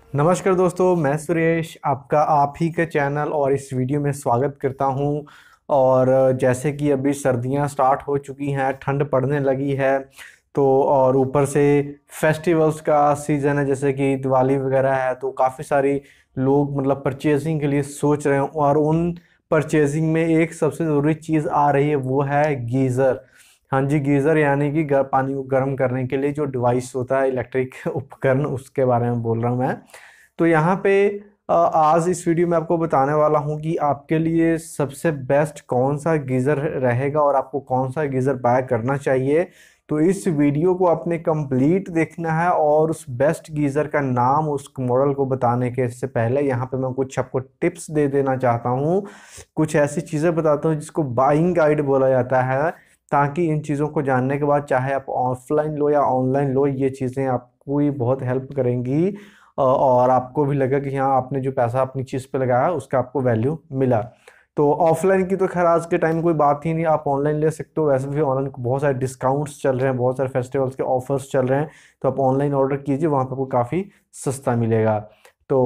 नमस्कार दोस्तों, मैं सुरेश आपका आप ही के चैनल और इस वीडियो में स्वागत करता हूं। और जैसे कि अभी सर्दियां स्टार्ट हो चुकी हैं, ठंड पड़ने लगी है, तो और ऊपर से फेस्टिवल्स का सीज़न है, जैसे कि दिवाली वगैरह है, तो काफ़ी सारी लोग मतलब परचेजिंग के लिए सोच रहे हैं। और उन परचेजिंग में एक सबसे ज़रूरी चीज़ आ रही है, वो है गीज़र। हाँ जी, गीज़र यानी कि पानी को गर्म करने के लिए जो डिवाइस होता है, इलेक्ट्रिक उपकरण, उसके बारे में बोल रहा हूँ मैं। तो यहाँ पे आज इस वीडियो में आपको बताने वाला हूँ कि आपके लिए सबसे बेस्ट कौन सा गीज़र रहेगा और आपको कौन सा गीज़र बाय करना चाहिए। तो इस वीडियो को आपने कंप्लीट देखना है, और उस बेस्ट गीज़र का नाम, उस मॉडल को बताने के से पहले यहाँ पे मैं कुछ आपको टिप्स दे देना चाहता हूँ। कुछ ऐसी चीज़ें बताता हूँ जिसको बाइंग गाइड बोला जाता है, ताकि इन चीज़ों को जानने के बाद चाहे आप ऑफलाइन लो या ऑनलाइन लो, ये चीज़ें आपको ही बहुत हेल्प करेंगी। और आपको भी लगा कि हाँ, आपने जो पैसा अपनी चीज़ पे लगाया उसका आपको वैल्यू मिला। तो ऑफलाइन की तो खैर आज के टाइम कोई बात ही नहीं, आप ऑनलाइन ले सकते हो। वैसे भी ऑनलाइन बहुत सारे डिस्काउंट्स चल रहे हैं, बहुत सारे फेस्टिवल्स के ऑफर्स चल रहे हैं, तो आप ऑनलाइन ऑर्डर कीजिए, वहाँ पर आपको काफ़ी सस्ता मिलेगा। तो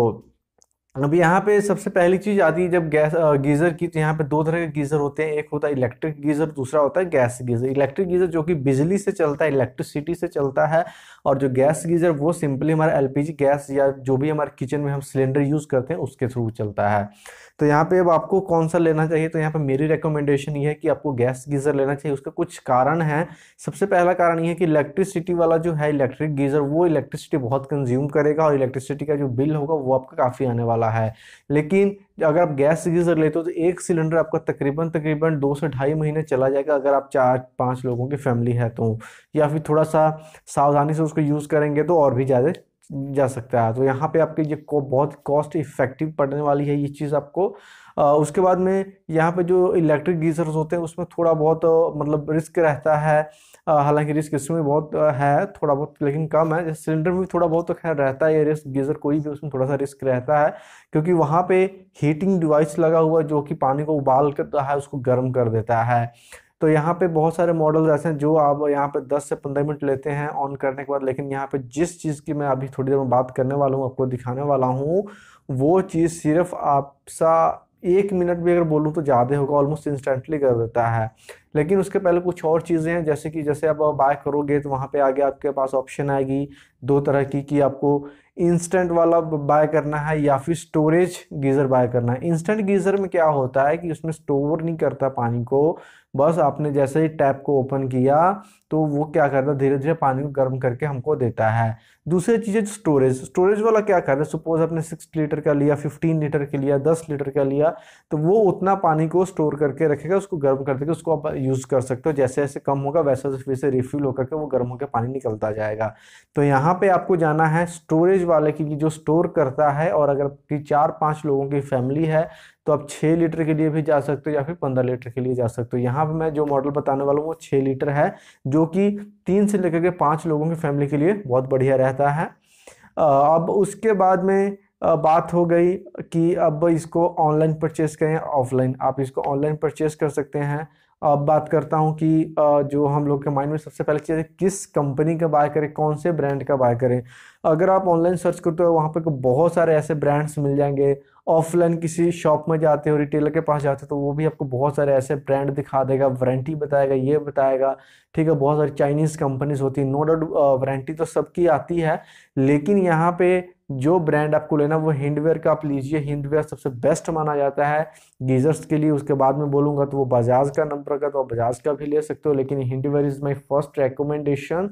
अब यहाँ पे सबसे पहली चीज आती है जब गीजर की, तो यहाँ पे दो तरह के गीजर होते हैं। एक होता है इलेक्ट्रिक गीजर, दूसरा होता है गैस गीजर। इलेक्ट्रिक गीजर जो कि बिजली से चलता है, इलेक्ट्रिसिटी से चलता है। और जो गैस गीजर वो सिंपली हमारा एलपीजी गैस या जो भी हमारे किचन में हम सिलेंडर यूज करते हैं उसके थ्रू चलता है। तो यहाँ पे अब आपको कौन सा लेना चाहिए, तो यहाँ पे मेरी रिकमेंडेशन ये है कि आपको गैस गीजर लेना चाहिए। उसका कुछ कारण है। सबसे पहला कारण ये है कि इलेक्ट्रिसिटी वाला जो है इलेक्ट्रिक गीजर, वो इलेक्ट्रिसिटी बहुत कंज्यूम करेगा, और इलेक्ट्रिसिटी का जो बिल होगा वो आपका काफ़ी आने वाला है। लेकिन अगर आप गैस गीजर लेते हो तो एक सिलेंडर आपका तकरीबन तकरीबन 2 से ढाई महीने चला जाएगा, अगर आप 4-5 लोगों की फैमिली है तो। या फिर थोड़ा सा सावधानी से उसको यूज़ करेंगे तो और भी ज़्यादा जा सकता है। तो यहाँ पे आपके ये बहुत कॉस्ट इफेक्टिव पड़ने वाली है ये चीज़ आपको। उसके बाद में यहाँ पे जो इलेक्ट्रिक गीजर्स होते हैं उसमें थोड़ा बहुत मतलब रिस्क रहता है। हालांकि रिस्क इसमें बहुत है, थोड़ा बहुत, लेकिन कम है। जैसे सिलेंडर में भी थोड़ा बहुत तो खैर रहता है ये रिस्क, गीजर कोई भी उसमें थोड़ा सा रिस्क रहता है, क्योंकि वहाँ पे हीटिंग डिवाइस लगा हुआ है जो कि पानी को उबाल करता है, उसको गर्म कर देता है। तो यहाँ पे बहुत सारे मॉडल्स ऐसे हैं जो आप यहाँ पे 10 से 15 मिनट लेते हैं ऑन करने के बाद। लेकिन यहाँ पे जिस चीज़ की मैं अभी थोड़ी देर में बात करने वाला हूँ, आपको दिखाने वाला हूँ, वो चीज़ सिर्फ आपसा 1 मिनट भी अगर बोलूँ तो ज़्यादा होगा, ऑलमोस्ट इंस्टेंटली कर देता है। लेकिन उसके पहले कुछ और चीज़ें हैं, जैसे कि जैसे आप बाय करोगे तो वहाँ पे आगे आपके पास ऑप्शन आएगी दो तरह की, कि आपको इंस्टेंट वाला बाय करना है या फिर स्टोरेज गीज़र बाय करना है। इंस्टेंट गीज़र में क्या होता है कि उसमें स्टोर नहीं करता पानी को, बस आपने जैसे ही टैप को ओपन किया तो वो क्या करता है, धीरे धीरे पानी को गर्म करके हमको देता है। दूसरी चीज़ है स्टोरेज। स्टोरेज वाला क्या करता है, सपोज आपने 6 लीटर का लिया, 15 लीटर का लिया, 10 लीटर का लिया, तो वो उतना पानी को स्टोर करके रखेगा, उसको गर्म कर देगा, उसको आप यूज़ कर सकते हो। जैसे जैसे कम होगा वैसे वैसे रिफिल होकर के वो गर्म होकर पानी निकलता जाएगा। तो यहाँ पे आपको जाना है स्टोरेज वाले की, जो स्टोर करता है। और अगर आपकी 4-5 लोगों की फैमिली है तो आप 6 लीटर के लिए भी जा सकते हो या फिर 15 लीटर के लिए जा सकते हो। यहाँ पे मैं जो मॉडल बताने वाला हूँ वो 6 लीटर है, जो कि 3 से लेकर के 5 लोगों की फैमिली के लिए बहुत बढ़िया रहता है। अब उसके बाद में बात हो गई कि अब इसको ऑनलाइन परचेस करें ऑफलाइन। आप इसको ऑनलाइन परचेस कर सकते हैं। अब बात करता हूं कि जो हम लोग के माइंड में सबसे पहले चीज़ है, किस कंपनी का बाय करें, कौन से ब्रांड का बाय करें। अगर आप ऑनलाइन सर्च करते हो वहाँ पे बहुत सारे ऐसे ब्रांड्स मिल जाएंगे। ऑफलाइन किसी शॉप में जाते हो, रिटेलर के पास जाते हो, तो वो भी आपको बहुत सारे ऐसे ब्रांड दिखा देगा, वारंटी बताएगा, ये बताएगा। ठीक है, बहुत सारी चाइनीज़ कंपनीज होती है, नो डाउट वारंटी तो सबकी आती है। लेकिन यहाँ पे जो ब्रांड आपको लेना वो हिंडवेयर का आप लीजिए। हिंडवेयर सबसे बेस्ट माना जाता है गीजर्स के लिए। उसके बाद में बोलूंगा तो वो बजाज का नंबर का, तो आप बजाज का भी ले सकते हो, लेकिन Hindware is my first recommendation.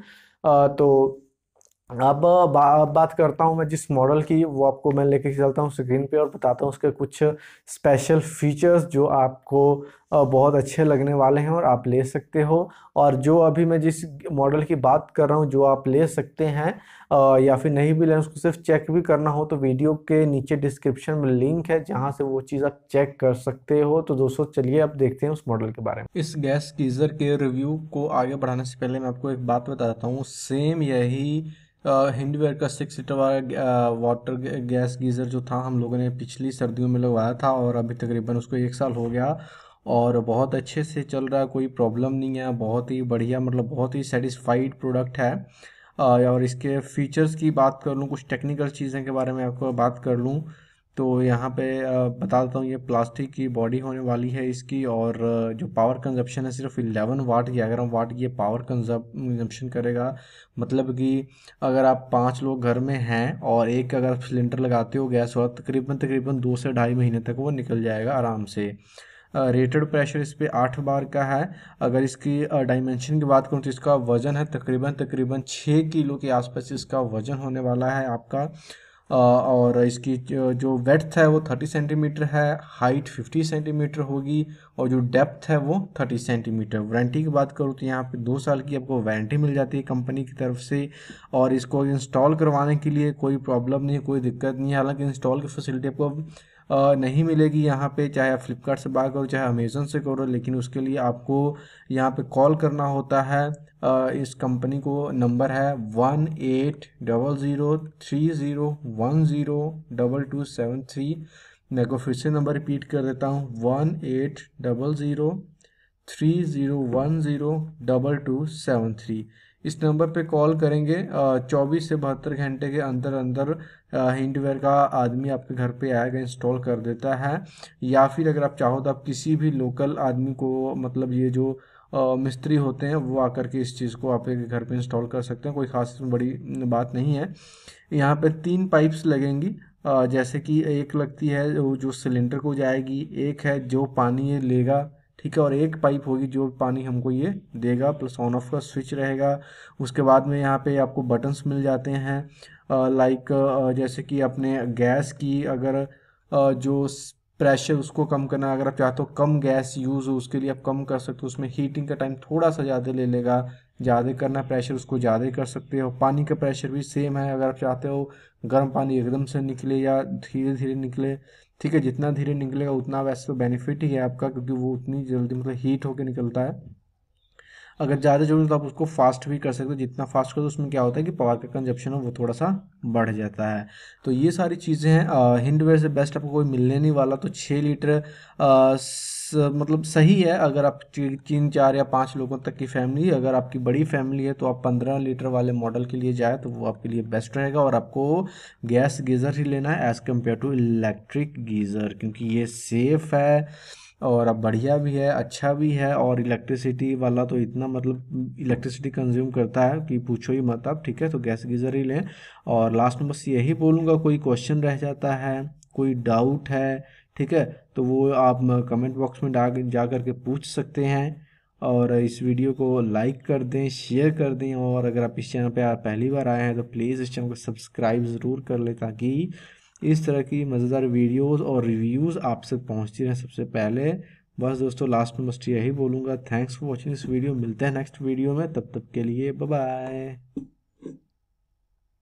तो अब बात करता हूँ मैं जिस मॉडल की, वो आपको मैं लेके चलता हूँ स्क्रीन पे और बताता हूँ उसके कुछ स्पेशल फीचर्स जो आपको बहुत अच्छे लगने वाले हैं और आप ले सकते हो। और जो अभी मैं जिस मॉडल की बात कर रहा हूँ जो आप ले सकते हैं, या फिर नहीं भी लेना, उसको सिर्फ चेक भी करना हो, तो वीडियो के नीचे डिस्क्रिप्शन में लिंक है जहाँ से वो चीज़ आप चेक कर सकते हो। तो दोस्तों चलिए अब देखते हैं उस मॉडल के बारे में। इस गैस गीज़र के रिव्यू को आगे बढ़ाने से पहले मैं आपको एक बात बताता हूँ। सेम यही हिंडवेयर का 6 लीटर वाला वाटर गैस गीज़र जो था, हम लोगों ने पिछली सर्दियों में लगवाया था, और अभी तकरीबन उसको 1 साल हो गया, और बहुत अच्छे से चल रहा है, कोई प्रॉब्लम नहीं है। बहुत ही बढ़िया, मतलब बहुत ही सेटिस्फाइड प्रोडक्ट है। और इसके फीचर्स की बात कर लूँ, कुछ टेक्निकल चीज़ें के बारे में आपको बात कर लूँ, तो यहाँ पे बता देता हूँ, ये प्लास्टिक की बॉडी होने वाली है इसकी। और जो पावर कंजप्शन है सिर्फ 11 वाट की, 11 वाट की ये पावर कंजप्शन करेगा। मतलब कि अगर आप 5 लोग घर में हैं और एक अगर आप सिलेंडर लगाते हो गैस वाला, तकरीबन तकरीबन 2 से ढाई महीने तक वो निकल जाएगा आराम से। रेटेड प्रेशर इस पे 8 बार का है। अगर इसकी डायमेंशन की बात करूँ तो इसका वज़न है तकरीबन तकरीबन 6 किलो के आसपास इसका वज़न होने वाला है आपका। और इसकी जो वेड्थ है वो 30 सेंटीमीटर है, हाइट 50 सेंटीमीटर होगी, और जो डेप्थ है वो 30 सेंटीमीटर। वारंटी की बात करूँ तो यहाँ पे 2 साल की आपको वारंटी मिल जाती है कंपनी की तरफ से। और इसको इंस्टॉल करवाने के लिए कोई प्रॉब्लम नहीं है, कोई दिक्कत नहीं है। हालांकि इंस्टॉल की फैसिलिटी आपको नहीं मिलेगी यहाँ पे, चाहे आप फ्लिपकार्ट से बाय करो चाहे अमेज़न से करो, लेकिन उसके लिए आपको यहाँ पे कॉल करना होता है। इस कंपनी को नंबर है 180030101273। मैं को फिर से नंबर रिपीट कर देता हूँ, 180030101273। इस नंबर पे कॉल करेंगे 24 से 72 घंटे के अंदर अंदर हिंडवेयर का आदमी आपके घर पे आएगा, इंस्टॉल कर देता है। या फिर अगर आप चाहो तो आप किसी भी लोकल आदमी को, मतलब ये जो मिस्त्री होते हैं, वो आकर के इस चीज़ को आपके घर पे इंस्टॉल कर सकते हैं। कोई खास इसमें बड़ी बात नहीं है। यहाँ पे 3 पाइप्स लगेंगी, जैसे कि एक लगती है जो सिलेंडर को जाएगी, एक है जो पानी ये लेगा, ठीक है, और एक पाइप होगी जो पानी हमको ये देगा, प्लस ऑन ऑफ का स्विच रहेगा। उसके बाद में यहाँ पे आपको बटन्स मिल जाते हैं, लाइक जैसे कि अपने गैस की अगर जो प्रेशर उसको कम करना, अगर आप चाहते हो कम गैस यूज़ हो उसके लिए आप कम कर सकते हो, उसमें हीटिंग का टाइम थोड़ा सा ज़्यादा ले लेगा। ज़्यादा करना प्रेशर उसको ज़्यादा कर सकते हो। पानी का प्रेशर भी सेम है, अगर आप चाहते हो गर्म पानी एकदम से निकले या धीरे धीरे निकले, ठीक है, जितना धीरे निकलेगा उतना वैसे तो बेनिफिट ही है आपका, क्योंकि वो उतनी जल्दी मतलब हीट होकर निकलता है। अगर ज़्यादा ज़रूरत तो आप उसको फास्ट भी कर सकते हो, जितना फास्ट करो उसमें क्या होता है कि पावर का कंजप्शन है वो थोड़ा सा बढ़ जाता है। तो ये सारी चीज़ें हैं। हिंडवेयर से बेस्ट आपको कोई मिलने नहीं वाला। तो 6 लीटर मतलब सही है अगर आप 3 4 या 5 लोगों तक की फैमिली, अगर आपकी बड़ी फैमिली है तो आप 15 लीटर वाले मॉडल के लिए जाए तो वो आपके लिए बेस्ट रहेगा। और आपको गैस गीज़र ही लेना है as compared to electric geyser, क्योंकि ये सेफ़ है और अब बढ़िया भी है, अच्छा भी है। और इलेक्ट्रिसिटी वाला तो इतना मतलब इलेक्ट्रिसिटी कंज्यूम करता है कि पूछो ही मत आप, ठीक है। तो गैस गीज़र ही लें। और लास्ट में बस यही बोलूँगा, कोई क्वेश्चन रह जाता है, कोई डाउट है, ठीक है, तो वो आप कमेंट बॉक्स में जा करके पूछ सकते हैं। और इस वीडियो को लाइक कर दें, शेयर कर दें, और अगर आप इस चैनल पे आप पहली बार आए हैं तो प्लीज़ इस चैनल को सब्सक्राइब ज़रूर कर लें, ताकि इस तरह की मज़ेदार वीडियोस और रिव्यूज़ आपसे पहुंचती रहें सबसे पहले। बस दोस्तों, लास्ट में बस यही बोलूँगा, thanks for watching this video. मिलते हैं नेक्स्ट वीडियो में, तब तक के लिए बाय बाय।